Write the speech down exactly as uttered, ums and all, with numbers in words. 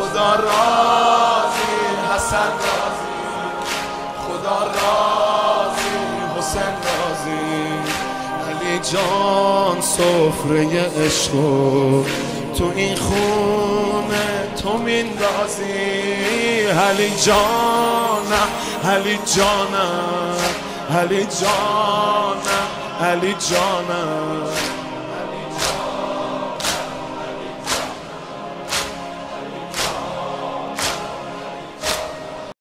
خدا راضی حسن راضی، خدا راضی حسین راضی. علی جان سفره عشقو تو این خونه تو میندازی. علی جانم علی جانم علی جانم علی جانم